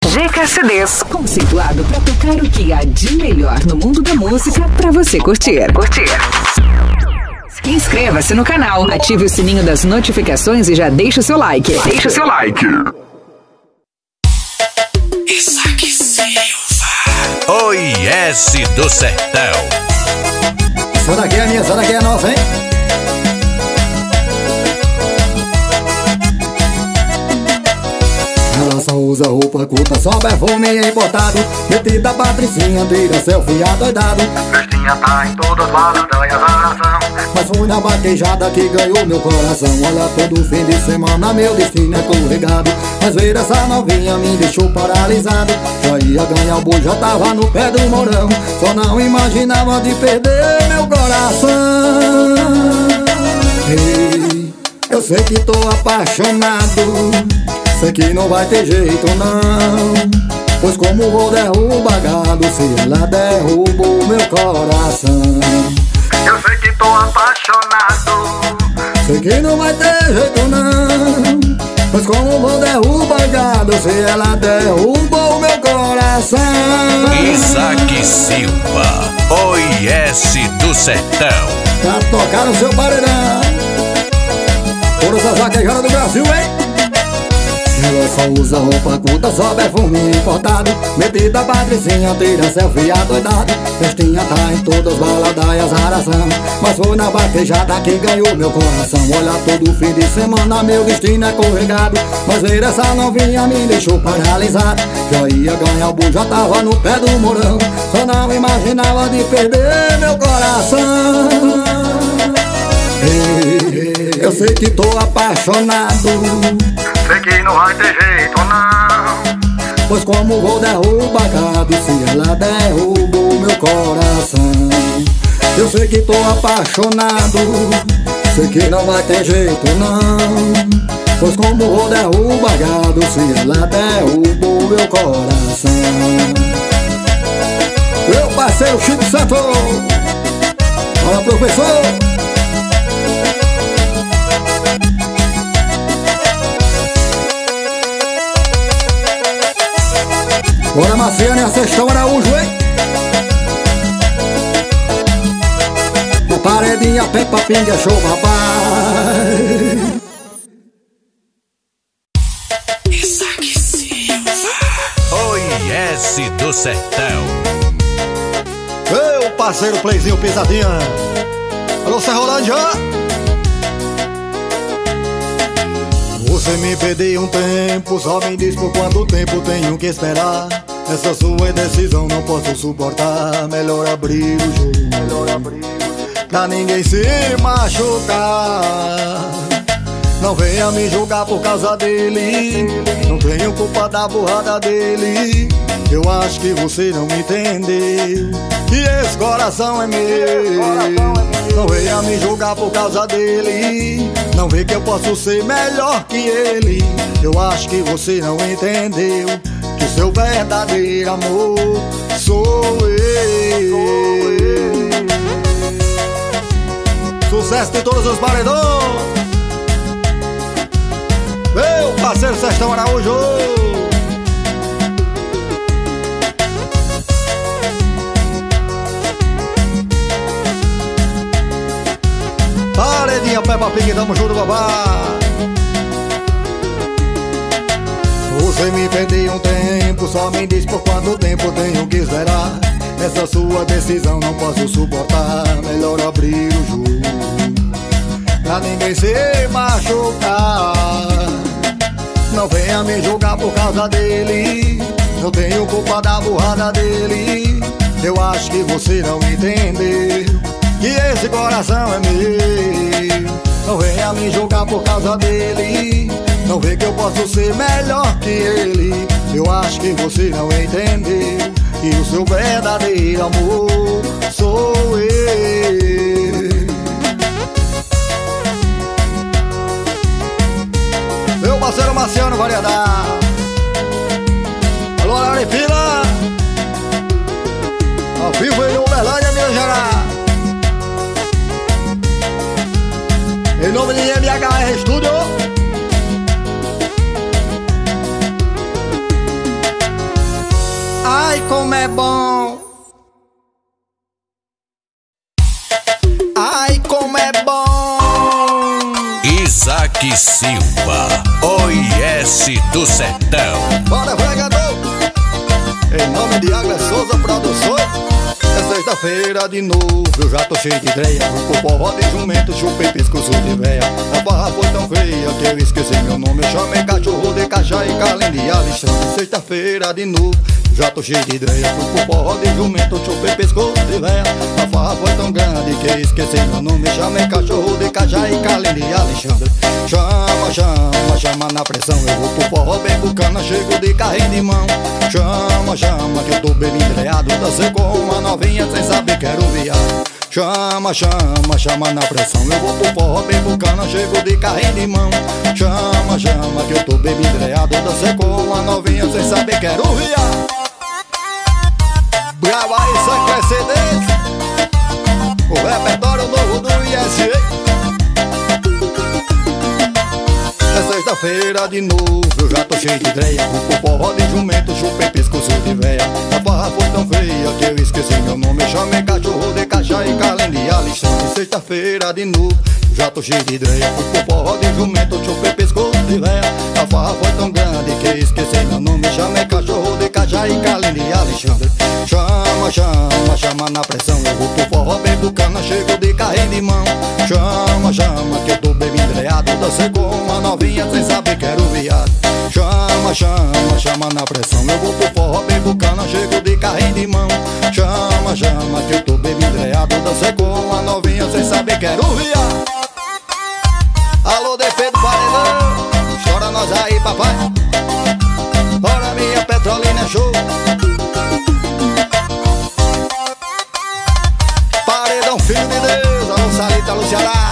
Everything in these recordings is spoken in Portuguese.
GK CDs, conceituado para tocar o que há de melhor no mundo da música para você curtir. Inscreva-se no canal, ative o sininho das notificações e já deixa o seu like. Isaac Silva. Oi, S do Sertão. Essa daqui é minha, essa daqui é nossa, hein? Ela só usa roupa curta, só perfume importado. Metida patricinha, tira selfie adoidado. Festinha tá em todas as balanças, aração. Mas foi na vaquejada que ganhou meu coração. Olha, todo fim de semana meu destino é corregado. Mas ver essa novinha me deixou paralisado. Já ia ganhar o boi, já tava no pé do morão. Só não imaginava de perder meu coração. Ei, eu sei que tô apaixonado, sei que não vai ter jeito não. Pois como vou derrubar gado se ela derrubou meu coração. Eu sei que tô apaixonado, sei que não vai ter jeito não. Pois como vou derrubar gado se ela derrubou meu coração. Isaac Silva, Oi, S do Sertão. Pra tocar no seu paredão, todas as vaquejadas do Brasil, hein? Ela só usa roupa curta, só perfume importado. Metida patricinha, tira selfie adoidado. Festinha tá em todas as baladaias, aração. Mas foi na vaquejada que ganhou meu coração. Olha, todo fim de semana meu destino é corregado. Mas ver essa novinha me deixou paralisado. Já ia ganhar o boi, já tava no pé do morão. Só não imaginava de perder meu coração. Eu sei que tô apaixonado, sei que não vai ter jeito não. pois como vou derrubar gado se ela derrubou meu coração. Eu sei que tô apaixonado, sei que não vai ter jeito não. Pois como vou derrubar gado se ela derrubou meu coração. Meu parceiro Chico Santo, fala professor. Bora Marciana e a Sextão Araújo, hein? Na paredinha, Peppa Pig é show, papai. Isaac Silva, Oi, S do Sertão. Meu parceiro Playzinho Pisadinha. Alô, Serrolândia. Você me pediu um tempo, só me diz por quanto tempo tenho que esperar. Essa sua decisão não posso suportar. Melhor abrir o jogo, pra ninguém se machucar. Não venha me julgar por causa dele, não tenho culpa da burrada dele. Eu acho que você não entendeu, que esse coração é meu. Não venha me julgar por causa dele, não vê que eu posso ser melhor que ele. Eu acho que você não entendeu, que o seu verdadeiro amor sou eu. Sucesso de todos os paredões, meu parceiro Sextão Araújo. Paredinha, Peppa Pig, tamo junto, babá. Você me pediu um tempo, só me diz por quanto tempo tenho que esperar. Essa sua decisão não posso suportar. Melhor abrir o jogo, pra ninguém se machucar. Não venha me julgar por causa dele, não tenho culpa da burrada dele. Eu acho que você não entendeu, que esse coração é meu. Não venha me julgar por causa dele, não vê que eu posso ser melhor que ele. Eu acho que você não entendeu, que o seu verdadeiro amor sou eu. Meu parceiro Marciano Variedade. Alô, Arifila, ao vivo em Uberlândia, Minas Gerais. Em nome de MHR Studio. Silva, OIS do Sertão. Bora, fregador! Em nome de Agnes Souza Produções. É sexta-feira de novo, eu já tô cheio de ideia. O forró de jumento, chupei pescoço de véia. A barra foi tão feia que eu esqueci meu nome. Eu chamei cachorro de cachá e Carlinhos de Alexandre. Sexta-feira de novo, já tô cheio de ideia. Fui pro forró de jumento, chupei pescoço de véia. A farra foi tão grande que eu esqueci meu nome. Eu chamei cachorro de cachá e Carlinhos de Alexandre. Chama, chama, chama na pressão. Eu vou pro forró bem bucana, chego de carrinho de mão. Chama, chama que eu tô bem entreado. Dancei com uma novinha sem saber que era um viado. Chama, chama, chama na pressão. Eu vou pro forró bem bucana, chego de carrinho de mão. Chama, chama que eu tô bem entreado. Dancei com uma novinha sem saber que era um viado. Brava aí, sai crescer dentro. O repertório novo do ISA. É sexta-feira de novo, eu já tô cheio de ideia. Fui pro forró de jumento, chupei pescoço de véia. A farra foi tão feia que eu esqueci meu nome. Eu chamei cachorro de cachá e Carlinhos de Alexandre. Sexta-feira de novo, já tô cheio de ideia. Fui pro forró de jumento, chupei pescoço de véia. A farra foi tão grande que eu esqueci meu nome. Eu chamei cachorro de cachá e Carlinhos de Alexandre. Chama, chama, chama na pressão. Eu vou pro forró bem bucana, chego de carrinho de mão. Chama, chama que eu tô bem entreado. Dancei com uma novinha sem saber que era um viado. Chama, chama, chama na pressão. Eu vou pro forró bem bucana, chego de carrinho de mão. Chama, chama que eu tô bem entreado. Dancei com uma novinha sem saber que era um viado. Alô, defeito paredão, chora nós aí, papai. Bora minha Petrolina show. Paredão, filho de Deus, alô Salita, alô Ceará.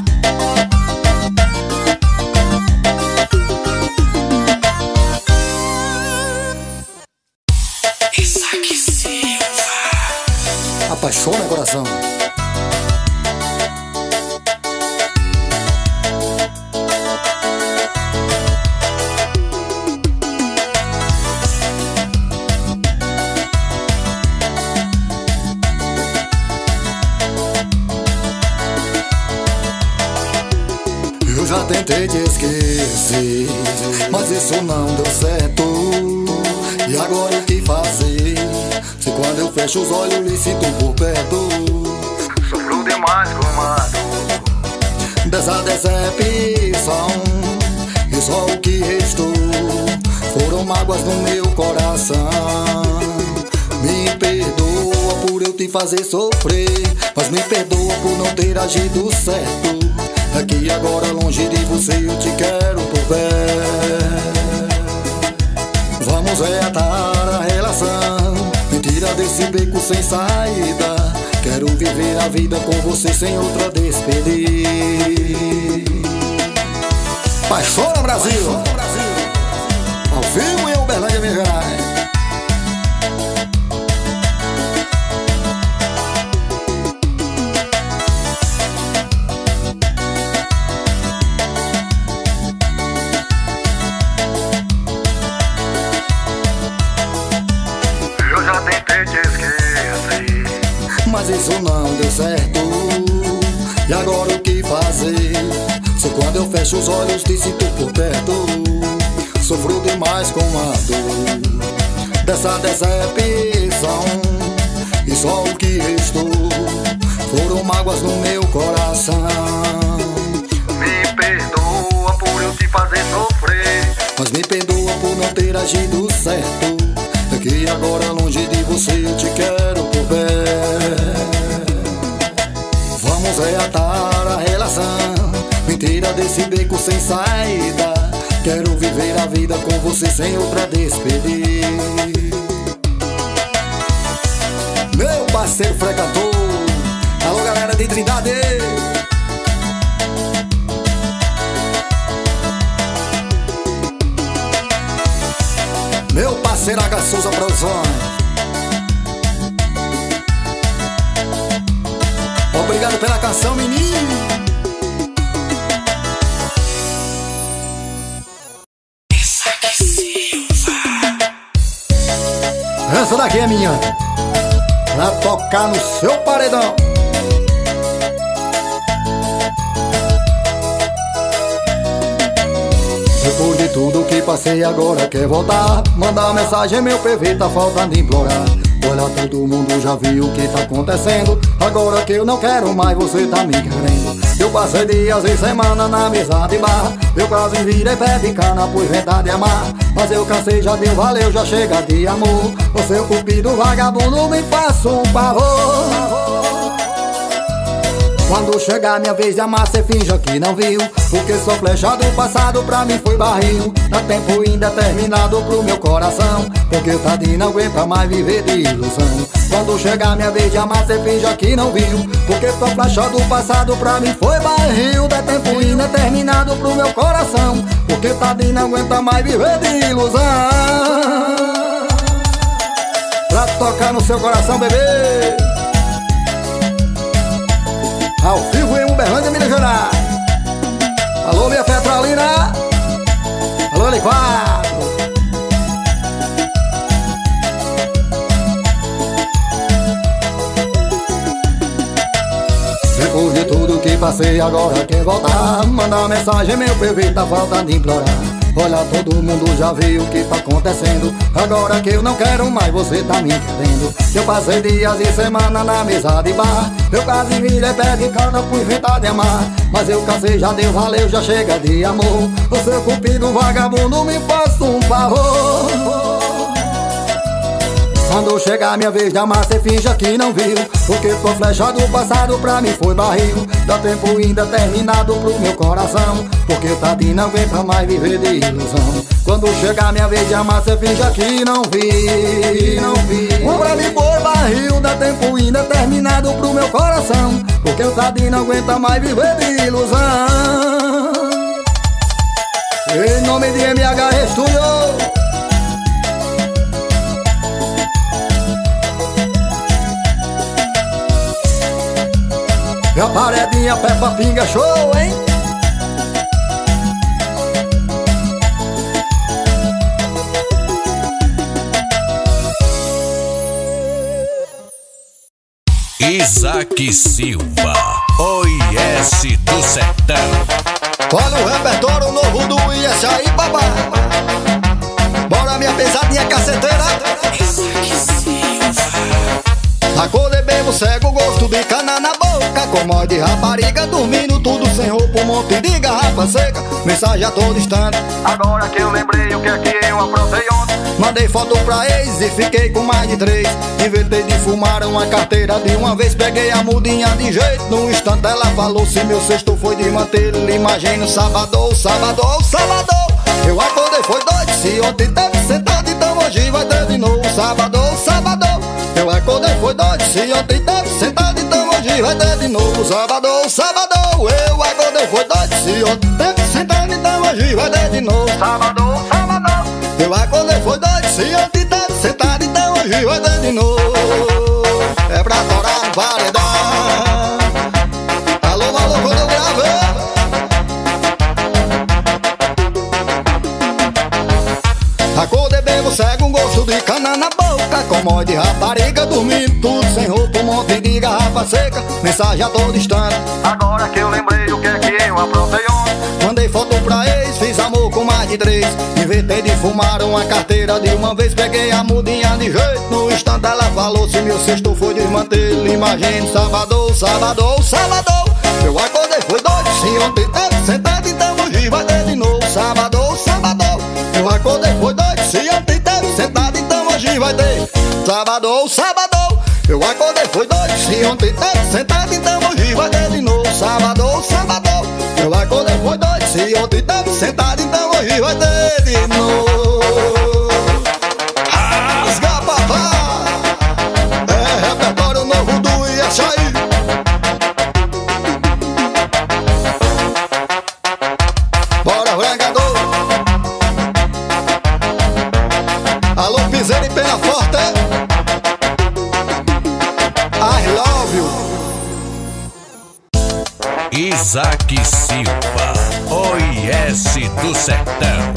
Isaac Silva. Apaixona coração. Eu já tentei te esquecer, mas isso não deu certo. E agora o que fazer? Se quando eu fecho os olhos lhe sinto por perto. Sofro demais com a dor dessa decepção, e só o que restou foram mágoas no meu coração. Me perdoa por eu te fazer sofrer, mas me perdoa por não ter agido certo. Aqui agora longe de você eu te quero por perto. Vamos reatar a relação, me tira desse beco sem saída. Quero viver a vida com você sem outra despedir. Paixona Brasil, ao vivo em Uberlândia, Minas Gerais. Mas isso não deu certo. E agora o que fazer? Se quando eu fecho os olhos te sinto por perto. Sofro demais com a dor dessa decepção, e só o que restou foram mágoas no meu coração. Me perdoa por eu te fazer sofrer, mas me perdoa por não ter agido certo. Que agora longe de você eu te quero por perto. Vamos reatar a relação, me tira desse beco sem saída. Quero viver a vida com você sem outra despedir. Meu parceiro fregador, alô galera de Trindade. Meu parceiro Agnes Souza Produções. Obrigado pela canção, menino. Isaac Silva. Essa daqui é minha, pra tocar no seu paredão. passei agora quer voltar. Mandar mensagem, meu PV tá faltando implorar. Olha, todo mundo já viu o que tá acontecendo. Agora que eu não quero mais, você tá me querendo. Eu passei dias e semana na mesa de bar. Eu quase virei pé de cana por verdade amar. Mas eu cansei, já deu, valeu, já chega de amor. O seu cupido vagabundo me passa um pavor. Quando chegar minha vez de amar, cê finja que não viu. Porque sua flecha do passado pra mim foi barril. Dá tempo indeterminado pro meu coração. Porque o tadinho não aguenta mais viver de ilusão. Quando chegar minha vez de amar, cê finja que não viu. Porque sua flecha do passado pra mim foi barril. Dá tempo indeterminado pro meu coração. Porque o tadinho não aguenta mais viver de ilusão. Pra tocar no seu coração, bebê, ao vivo em Uberlândia, Minas Gerais. Alô, minha Petrolina. Alô, L4. Depois de tudo que passei, agora quer voltar. Mandar mensagem, meu PV tá faltando implorar. Olha, todo mundo já viu o que tá acontecendo. Agora que eu não quero mais, você tá me querendo. Eu passei dias e semana na mesa de bar. Eu quase virei pé de cana por inventar de amar. Mas eu cansei, já deu, valeu, já chega de amor. O seu cupido vagabundo me passa um favor. Quando chegar minha vez de amar, cê finja que não viu. Porque sua flecha do passado pra mim foi barril. Dá tempo indeterminado pro meu coração. Porque o tadinho não aguenta mais viver de ilusão. Quando chegar minha vez de amar, cê finja que não vi, não vi. Pra mim foi barril. Dá tempo indeterminado pro meu coração. Porque o tadinho não aguenta mais viver de ilusão. Em nome de MH Studio. E a paredinha Peppa Pinga show, hein? Isaac Silva, OIS do Sertão. Olha o repertório novo do IS aí, babá. Bora minha pesadinha caceteira. Isaac Silva. Acordei bebo, cego, gosto de cana na boca. Como de rapariga, dormindo tudo sem roupa. Um monte de garrafa seca, mensagem a todo instante. Agora que eu lembrei o que é que eu aprontei ontem. Mandei foto pra ex e fiquei com mais de 3. Inventei de fumar uma carteira de uma vez. Peguei a mudinha de jeito, num instante ela falou: se meu sexto foi de manter, imagina sábado, sábado, sábado. Eu acordei, foi doido, se ontem teve sentado, então hoje vai ter de novo. Sábado, sábado. Eu acordei, foi doido, se ontem teve sentado, então hoje vai ter de novo. Sábado, sábado. Eu acordei, foi doido, se ontem teve sentado, então hoje vai ter de novo. Sábado, sábado. Eu acordei, foi doido, se ontem teve sentado, então hoje vai ter de novo. É pra torar no paredão. Alô, alô, quando eu gravei. Acordei bebo, cego, um gosto de cana na boca. Como de rapariga, dormindo tudo sem roupa. Um monte de garrafa seca, mensagem a todo instante. Agora que eu lembrei o que é que eu aprontei ontem. Mandei foto pra ex, fiz amor com mais de 3. Inventei de fumar uma carteira de uma vez. Peguei a mudinha de jeito, no instante ela falou: se meu sexto foi desmanter, imagine sábado, sábado, sábado. Eu acordei, foi doido, se ontem teve sentado, então hoje vai ter de novo. Sábado, sábado. Eu acordei, foi doido, se ontem teve sentado, então hoje vai ter. Sábado, sábado. Eu acordei, foi doido, se ontem teve sentado, então hoje vai ter de novo. Sábado, sábado. Eu acordei, foi doido, se ontem teve sentado, então hoje vai ter de novo. Rasga, papá. É repertório novo do Iaxaí. Bora, rangador. Alô, piseira e pena forte. I love you. Isaac Silva, OIS do Sertão.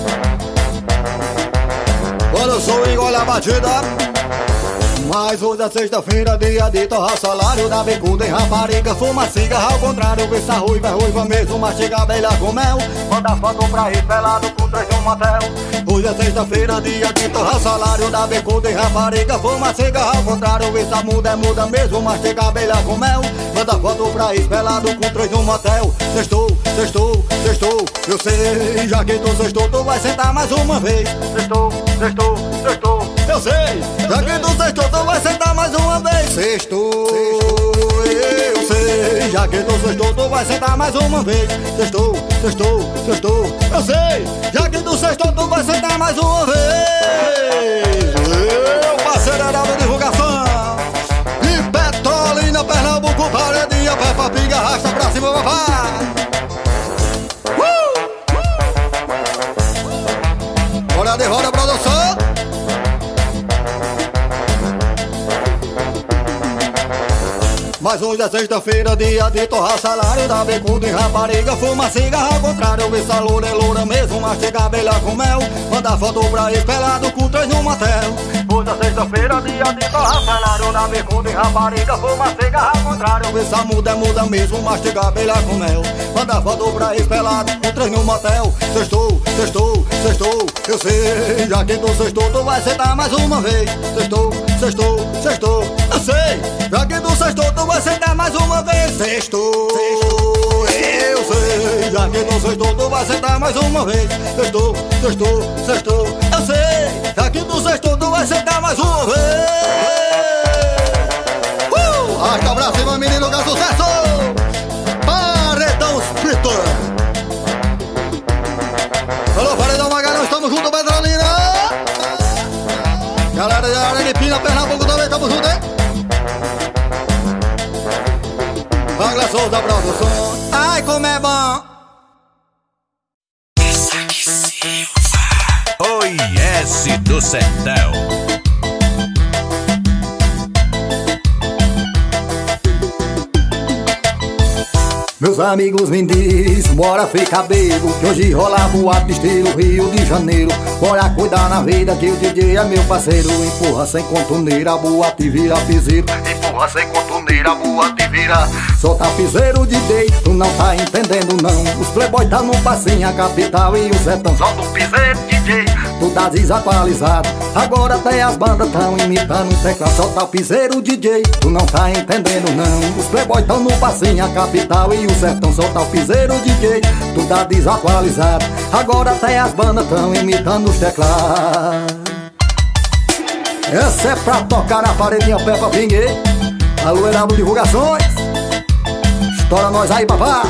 Quando eu sou engole a batida. Mas hoje é sexta-feira, dia de torrar salário. Da bicuda em rapariga, fuma cigarra ao contrário. Vê essa ruiva, é ruiva mesmo, mastiga abelha com mel. Manda foto pra ir pelado com putas de um motel. Hoje é sexta-feira, dia de torrar salário, da bicuda em rapariga, fuma cigarro ao contrário. Essa muda é muda mesmo, mastiga abelha com mel. Manda foto pra espelado com três no motel. Sextou, sextou, sextou, eu sei. Já que tu sextou, tu vai sentar mais uma vez. Sextou, sextou, sextou, eu sei. Já que tu sextou, tu vai sentar mais uma vez. Sextou, eu sei. Já que tu sextou, tu vai sentar mais uma vez. Sextou, sextou, sextou, eu sei. Já que tu sextou, tu vai sentar mais uma vez. Eu, parceiro Heraldo Divulgação. E Petrolina, Pernambuco, Paredinha, Peppa Pig, arrasta pra cima, papai. Bora de roda, produção. Mas hoje é sexta-feira, dia de torrar salário, da bicuda em rapariga, fuma cigarro ao contrário. Essa loura é loura mesmo, mastiga abelha com mel. Manda foto pra espelado com três no motel. Hoje é sexta-feira, dia de torrar salário, da bicuda em rapariga, fuma cigarro ao contrário. Essa muda é muda mesmo, mastiga abelha com mel. Manda foto pra espelado com três no motel. Sextou, sextou, sextou, eu sei. Já que tu sextou, tu vai sentar mais uma vez. Sextou, sextou, sextou, eu sei. Já que tu sextou, tu vai sentar mais uma vez. Sextou, eu sei. Já que tu sextou, tu vai sentar mais uma vez. Sextou, sextou, sextou, eu sei. Já que tu sextou, tu vai sentar mais uma vez. Arca pra cima, menino, que é sucesso. Paredão Frito. Alô, Paredão Magalhães, estamos juntos, Petrolina. Galera da área de Pina, Pernambuco também, estamos juntos, hein? Wagner Souza, produção. Ai, como é bom. Oi, S do Sertão. Meus amigos me diz, bora ficar bebo, que hoje rola boate estilo Rio de Janeiro. Bora cuidar na vida que o DJ é meu parceiro. Empurra sem contuneira, boate vira piseiro. Empurra sem contuneira, boate vira. Solta piseiro, DJ, tu não tá entendendo não. Os playboy tá no passinho, a capital e o sertão. Solta o piseiro, DJ, tu tá desatualizado. Agora até as bandas tão imitando o teclado. Solta o piseiro, DJ, tu não tá entendendo não. Os playboy tão no passinho, a capital e o sertão. Solta o piseiro, DJ, tu tá desatualizado. Agora até as bandas tão imitando os teclados. Essa é pra tocar na paredinha Peppa Pig. Alô, Heraldo Divulgações. Estoura nós aí, papá.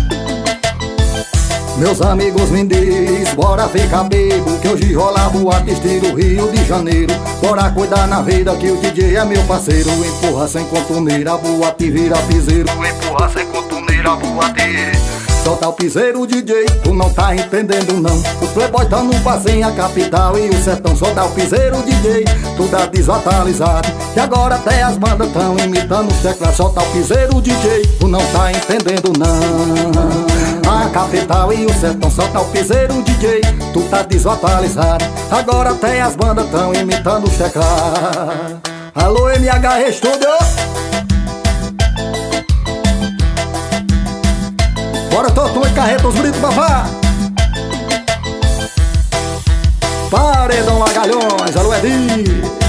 Meus amigos me diz, bora ficar bebo, que hoje rola boate estilo Rio de Janeiro. Bora cuidar na vida que o DJ é meu parceiro. Empurra sem contuneira, boate vira piseiro. Empurra sem contuneira, boate. Solta o piseiro, DJ, tu não tá entendendo não. Os playboy tão no passinho, a capital e o sertão. Solta o piseiro, DJ, tu tá desatualizado. E agora até as bandas tão imitando os teclados. Solta o piseiro, DJ, tu não tá entendendo não. A capital e o sertão. Solta o piseiro, DJ, tu tá desatualizado. Agora até as bandas tão imitando os teclados. Alô, MH Studio. Bora, Totô e Carreta, os britos, babá. Paredão Magalhães, alô, Edi.